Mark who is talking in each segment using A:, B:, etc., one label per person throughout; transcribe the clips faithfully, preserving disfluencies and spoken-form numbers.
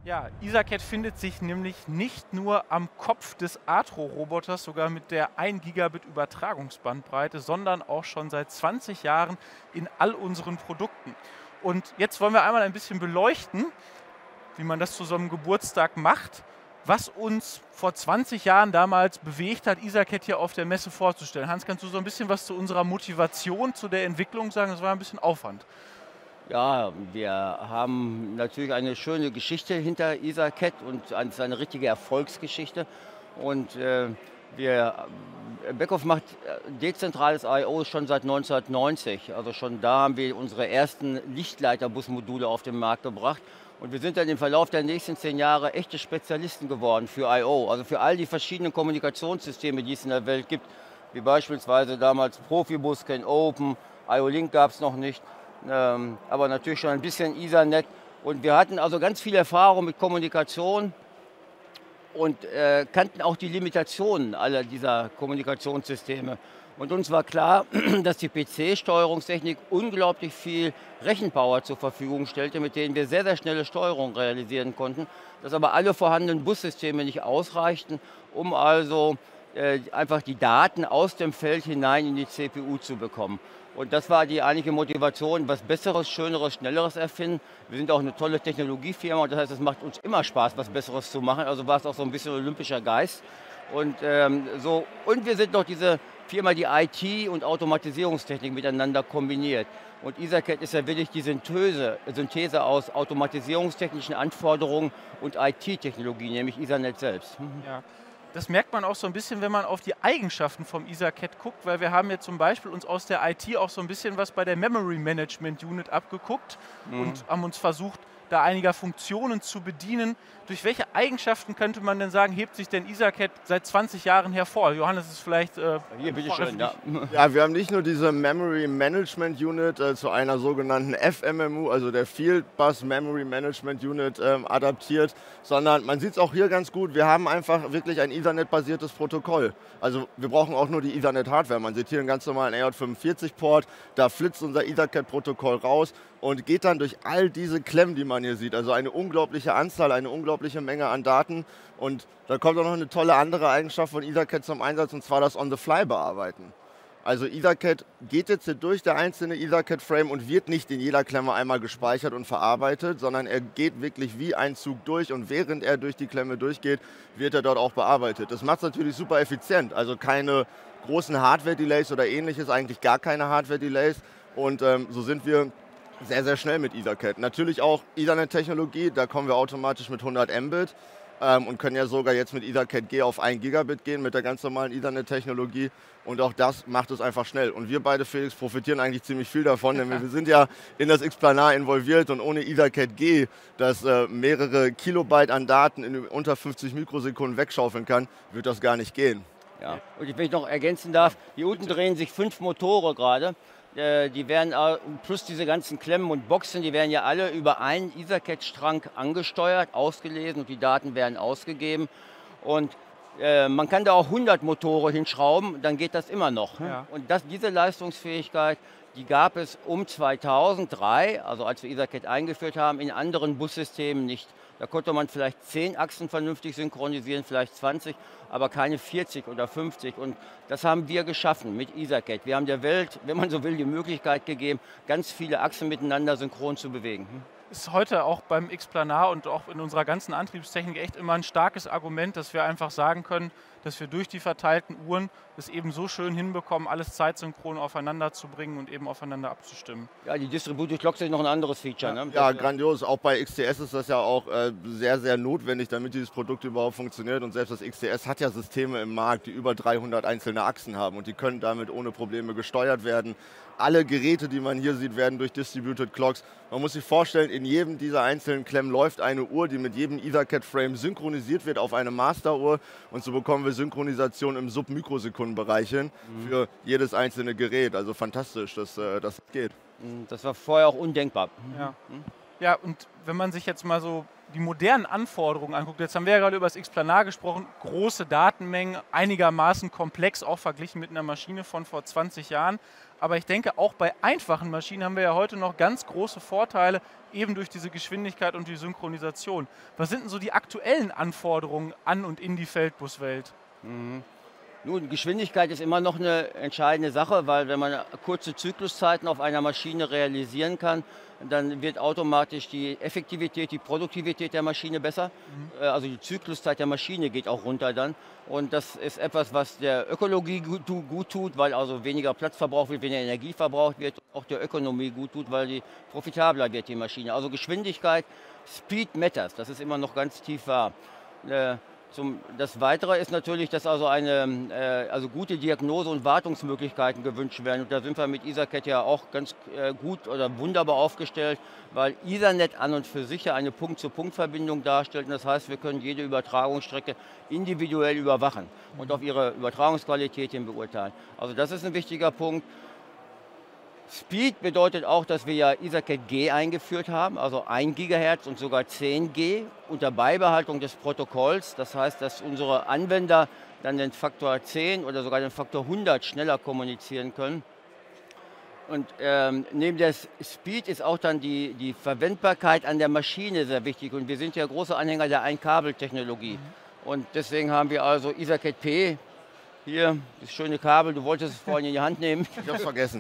A: Ja, EtherCAT findet sich nämlich nicht nur am Kopf des Atro-Roboters, sogar mit der ein Gigabit Übertragungsbandbreite, sondern auch schon seit zwanzig Jahren in all unseren Produkten. Und jetzt wollen wir einmal ein bisschen beleuchten, wie man das zu so einem Geburtstag macht, was uns vor zwanzig Jahren damals bewegt hat, EtherCAT hier auf der Messe vorzustellen. Hans, kannst du so ein bisschen was zu unserer Motivation, zu der Entwicklung sagen? Das war ein bisschen Aufwand.
B: Ja, wir haben natürlich eine schöne Geschichte hinter EtherCAT und es ist eine richtige Erfolgsgeschichte. Und äh, wir, äh, Beckhoff macht äh, dezentrales I O schon seit neunzehnhundertneunzig. Also schon da haben wir unsere ersten Lichtleiterbusmodule auf den Markt gebracht. Und wir sind dann im Verlauf der nächsten zehn Jahre echte Spezialisten geworden für I O. Also für all die verschiedenen Kommunikationssysteme, die es in der Welt gibt. Wie beispielsweise damals Profibus, CAN-Open, I O-Link gab es noch nicht. Ähm, aber natürlich schon ein bisschen Ethernet. Und wir hatten also ganz viel Erfahrung mit Kommunikation und äh, kannten auch die Limitationen aller dieser Kommunikationssysteme. Und uns war klar, dass die P C-Steuerungstechnik unglaublich viel Rechenpower zur Verfügung stellte, mit denen wir sehr, sehr schnelle Steuerung realisieren konnten, dass aber alle vorhandenen Bussysteme nicht ausreichten, um also äh, einfach die Daten aus dem Feld hinein in die C P U zu bekommen. Und das war die eigentliche Motivation, was Besseres, Schöneres, Schnelleres erfinden. Wir sind auch eine tolle Technologiefirma und das heißt, es macht uns immer Spaß, was Besseres zu machen. Also war es auch so ein bisschen olympischer Geist. Und, ähm, so, und wir sind noch diese Firma, die I T und Automatisierungstechnik miteinander kombiniert. Und EtherCAT ist ja wirklich die Synthese, Synthese aus automatisierungstechnischen Anforderungen und I T-Technologie, nämlich Ethernet selbst.
A: Ja. Das merkt man auch so ein bisschen, wenn man auf die Eigenschaften vom EtherCAT guckt, weil wir haben ja zum Beispiel uns aus der I T auch so ein bisschen was bei der Memory Management Unit abgeguckt mhm. und haben uns versucht, da einiger Funktionen zu bedienen. Durch welche Eigenschaften könnte man denn sagen, hebt sich denn EtherCAT seit zwanzig Jahren hervor? Johannes ist vielleicht... Äh,
B: Hier, bitteschön, ja.
C: Ja, wir haben nicht nur diese Memory Management Unit äh, zu einer sogenannten F M M U, also der Field Bus Memory Management Unit, ähm, adaptiert, sondern man sieht es auch hier ganz gut, wir haben einfach wirklich ein Ethernet-basiertes Protokoll. Also wir brauchen auch nur die Ethernet-Hardware. Man sieht hier einen ganz normalen A J fünfundvierzig Port, da flitzt unser EtherCAT-Protokoll raus und geht dann durch all diese Klemmen, die man hier sieht. Also eine unglaubliche Anzahl, eine unglaubliche Menge an Daten. Und da kommt auch noch eine tolle andere Eigenschaft von EtherCAT zum Einsatz, und zwar das On-the-Fly-Bearbeiten. Also EtherCAT geht jetzt hier durch, der einzelne EtherCAT-Frame, und wird nicht in jeder Klemme einmal gespeichert und verarbeitet, sondern er geht wirklich wie ein Zug durch, und während er durch die Klemme durchgeht, wird er dort auch bearbeitet. Das macht es natürlich super effizient, also keine großen Hardware-Delays oder ähnliches, eigentlich gar keine Hardware-Delays, und ähm, so sind wir sehr, sehr schnell mit EtherCAT. Natürlich auch Ethernet-Technologie, da kommen wir automatisch mit hundert Mbit ähm, und können ja sogar jetzt mit EtherCAT G auf ein Gigabit gehen mit der ganz normalen Ethernet-Technologie, und auch das macht es einfach schnell. Und wir beide, Felix, profitieren eigentlich ziemlich viel davon, denn wir sind ja in das Xplanar involviert, und ohne EtherCAT G, das äh, mehrere Kilobyte an Daten in unter fünfzig Mikrosekunden wegschaufeln kann, wird das gar nicht gehen.
B: Ja. Und wenn ich noch ergänzen darf, hier unten drehen sich fünf Motore gerade. Die werden, plus diese ganzen Klemmen und Boxen, die werden ja alle über einen EtherCAT-Strang angesteuert, ausgelesen, und die Daten werden ausgegeben. Und äh, man kann da auch hundert Motore hinschrauben, dann geht das immer noch. Ja. Und das, diese Leistungsfähigkeit, die gab es um zweitausenddrei, also als wir EtherCAT eingeführt haben, in anderen Bussystemen nicht. Da konnte man vielleicht zehn Achsen vernünftig synchronisieren, vielleicht zwanzig, aber keine vierzig oder fünfzig. Und das haben wir geschaffen mit EtherCAT. Wir haben der Welt, wenn man so will, die Möglichkeit gegeben, ganz viele Achsen miteinander synchron zu bewegen.
A: Ist heute auch beim Xplanar und auch in unserer ganzen Antriebstechnik echt immer ein starkes Argument, dass wir einfach sagen können, dass wir durch die verteilten Uhren es eben so schön hinbekommen, alles zeitsynchron aufeinander zu bringen und eben aufeinander abzustimmen.
B: Ja, die Distributed Clocks sind noch ein anderes Feature.
C: Ja,
B: ne?
C: ja, grandios. Auch bei X T S ist das ja auch äh, sehr, sehr notwendig, damit dieses Produkt überhaupt funktioniert. Und selbst das X T S hat ja Systeme im Markt, die über dreihundert einzelne Achsen haben, und die können damit ohne Probleme gesteuert werden. Alle Geräte, die man hier sieht, werden durch Distributed Clocks. Man muss sich vorstellen, in jedem dieser einzelnen Klemmen läuft eine Uhr, die mit jedem EtherCAT-Frame synchronisiert wird auf eine Masteruhr. Und so bekommen wir Synchronisation im Sub-Mikrosekundenbereich hin mhm. für jedes einzelne Gerät. Also fantastisch, dass äh, das geht.
B: Das war vorher auch undenkbar.
A: Ja. ja, und wenn man sich jetzt mal so die modernen Anforderungen anguckt, jetzt haben wir ja gerade über das X-Planar gesprochen, große Datenmengen, einigermaßen komplex, auch verglichen mit einer Maschine von vor zwanzig Jahren. Aber ich denke, auch bei einfachen Maschinen haben wir ja heute noch ganz große Vorteile, eben durch diese Geschwindigkeit und die Synchronisation. Was sind denn so die aktuellen Anforderungen an und in die Feldbuswelt?
B: Mhm. Nun, Geschwindigkeit ist immer noch eine entscheidende Sache, weil wenn man kurze Zykluszeiten auf einer Maschine realisieren kann, dann wird automatisch die Effektivität, die Produktivität der Maschine besser. Mhm. Also die Zykluszeit der Maschine geht auch runter dann. Und das ist etwas, was der Ökologie gut, gut tut, weil also weniger Platz verbraucht wird, weniger Energie verbraucht wird. Auch der Ökonomie gut tut, weil die profitabler wird, die Maschine. Also Geschwindigkeit, Speed matters, das ist immer noch ganz tief wahr. Äh, Zum, das Weitere ist natürlich, dass also, eine, äh, also gute Diagnose- und Wartungsmöglichkeiten gewünscht werden. Und da sind wir mit EtherCAT ja auch ganz äh, gut oder wunderbar aufgestellt, weil Ethernet an und für sich ja eine Punkt-zu-Punkt-Verbindung darstellt. Und das heißt, wir können jede Übertragungsstrecke individuell überwachen und auf ihre Übertragungsqualität hin beurteilen. Also das ist ein wichtiger Punkt. Speed bedeutet auch, dass wir ja EtherCAT G eingeführt haben, also ein Gigahertz und sogar zehn G unter Beibehaltung des Protokolls. Das heißt, dass unsere Anwender dann den Faktor zehn oder sogar den Faktor hundert schneller kommunizieren können. Und ähm, neben der Speed ist auch dann die, die Verwendbarkeit an der Maschine sehr wichtig. Und wir sind ja große Anhänger der Ein-Kabel-Technologie. Mhm. Und deswegen haben wir also EtherCAT P. Hier, das schöne Kabel, du wolltest es vorhin in die Hand nehmen.
C: Ich hab's vergessen.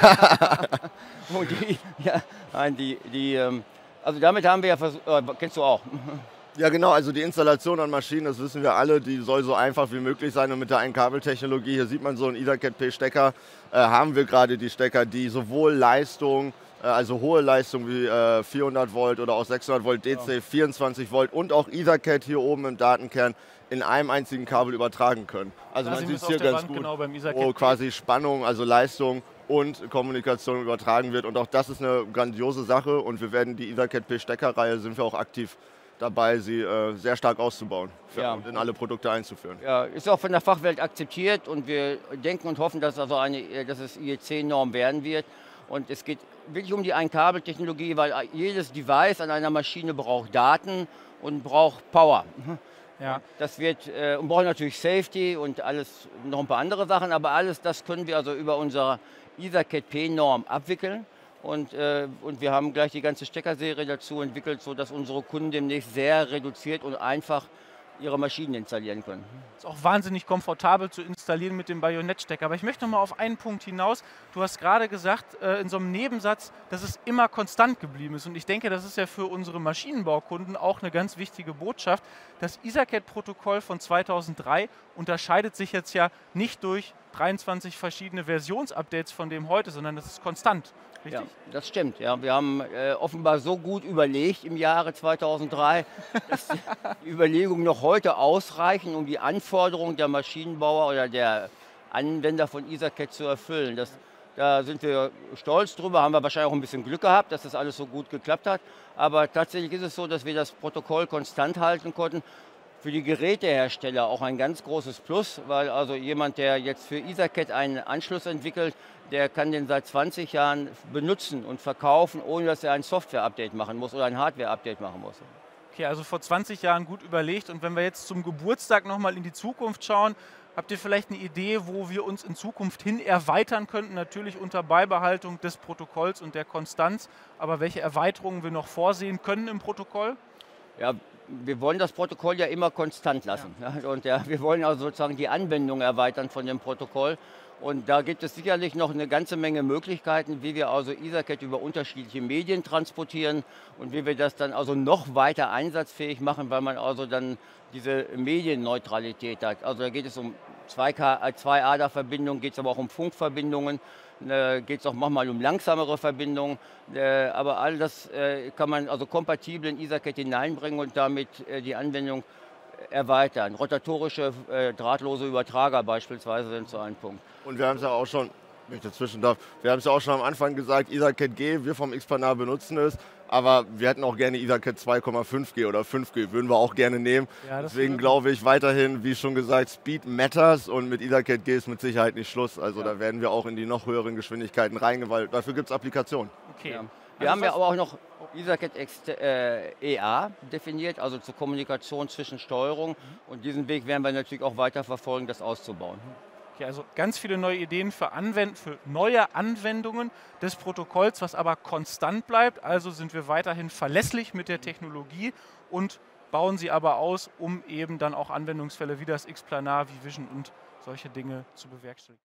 B: Und die, ja, nein, die, die, also damit haben wir ja versucht, äh, kennst du auch.
C: Ja genau, also die Installation an Maschinen, das wissen wir alle, die soll so einfach wie möglich sein und mit der Ein-Kabel-Technologie, hier sieht man so einen EtherCAT P-Stecker, äh, haben wir gerade die Stecker, die sowohl Leistung, äh, also hohe Leistung wie äh, vierhundert Volt oder auch sechshundert Volt D C, ja. vierundzwanzig Volt und auch EtherCAT hier oben im Datenkern in einem einzigen Kabel übertragen können. Also man sieht es hier ganz Wand gut, genau beim wo quasi Spannung, also Leistung und Kommunikation übertragen wird. Und auch das ist eine grandiose Sache und wir werden die EtherCAT P-Steckerreihe, sind wir auch aktiv dabei, sie äh, sehr stark auszubauen für, ja. und in alle Produkte einzuführen.
B: Ja, ist auch von der Fachwelt akzeptiert und wir denken und hoffen, dass, also eine, dass es I E C-Norm werden wird. Und es geht wirklich um die Ein-Kabel-Technologie, weil jedes Device an einer Maschine braucht Daten und braucht Power. Ja. Das wird, äh, und brauchen natürlich Safety und alles, noch ein paar andere Sachen, aber alles das können wir also über unsere EtherCAT P-Norm abwickeln. Und, äh, und wir haben gleich die ganze Steckerserie dazu entwickelt, sodass unsere Kunden demnächst sehr reduziert und einfach ihre Maschinen installieren können.
A: Ist auch wahnsinnig komfortabel zu installieren mit dem Bajonettstecker. Aber ich möchte noch mal auf einen Punkt hinaus. Du hast gerade gesagt, äh, in so einem Nebensatz, dass es immer konstant geblieben ist. Und ich denke, das ist ja für unsere Maschinenbaukunden auch eine ganz wichtige Botschaft. Das EtherCAT-Protokoll von zweitausenddrei unterscheidet sich jetzt ja nicht durch dreiundzwanzig verschiedene Versionsupdates von dem heute, sondern das ist konstant. Richtig?
B: Ja, das stimmt. Ja. Wir haben äh, offenbar so gut überlegt im Jahre zweitausenddrei, dass die Überlegungen noch heute ausreichen, um die Anforderungen der Maschinenbauer oder der Anwender von EtherCAT zu erfüllen. Das, da sind wir stolz drüber, haben wir wahrscheinlich auch ein bisschen Glück gehabt, dass das alles so gut geklappt hat. Aber tatsächlich ist es so, dass wir das Protokoll konstant halten konnten. Für die Gerätehersteller auch ein ganz großes Plus, weil also jemand, der jetzt für EtherCAT einen Anschluss entwickelt, der kann den seit zwanzig Jahren benutzen und verkaufen, ohne dass er ein Software-Update machen muss oder ein Hardware-Update machen muss.
A: Okay, also vor zwanzig Jahren gut überlegt. Und wenn wir jetzt zum Geburtstag nochmal in die Zukunft schauen, habt ihr vielleicht eine Idee, wo wir uns in Zukunft hin erweitern könnten? Natürlich unter Beibehaltung des Protokolls und der Konstanz. Aber welche Erweiterungen wir noch vorsehen können im Protokoll?
B: Ja, wir wollen das Protokoll ja immer konstant lassen. Ja. Ja, und ja, wir wollen also sozusagen die Anwendung erweitern von dem Protokoll. Und da gibt es sicherlich noch eine ganze Menge Möglichkeiten, wie wir also EtherCAT über unterschiedliche Medien transportieren und wie wir das dann also noch weiter einsatzfähig machen, weil man also dann diese Medienneutralität hat. Also da geht es um zwei A D A-Verbindungen, geht es aber auch um Funkverbindungen, äh, geht es auch manchmal um langsamere Verbindungen. Äh, aber all das äh, kann man also kompatibel in EtherCAT hineinbringen und damit äh, die Anwendung erweitern. Rotatorische, äh, drahtlose Übertrager beispielsweise sind so ein Punkt.
C: Und wir haben es ja auch schon, wenn ich dazwischen darf, wir haben es ja auch schon am Anfang gesagt, EtherCAT G, wir vom X-Planar benutzen es, aber wir hätten auch gerne EtherCAT zwei Komma fünf G oder fünf G, würden wir auch gerne nehmen. Ja, deswegen glaube ich weiterhin, wie schon gesagt, Speed matters und mit EtherCAT G ist mit Sicherheit nicht Schluss. Also ja. Da werden wir auch in die noch höheren Geschwindigkeiten reingehen, weil dafür gibt es Applikationen.
A: Okay. Ja.
B: Wir
A: Also
B: haben ja
A: was-
B: aber auch noch EtherCAT Ext- äh, E A definiert, also zur Kommunikation zwischen Steuerung. Und diesen Weg werden wir natürlich auch weiter verfolgen, das auszubauen.
A: Okay, also ganz viele neue Ideen für, Anwend für neue Anwendungen des Protokolls, was aber konstant bleibt. Also sind wir weiterhin verlässlich mit der Technologie und bauen sie aber aus, um eben dann auch Anwendungsfälle wie das X-Planar, wie Vision und solche Dinge zu bewerkstelligen.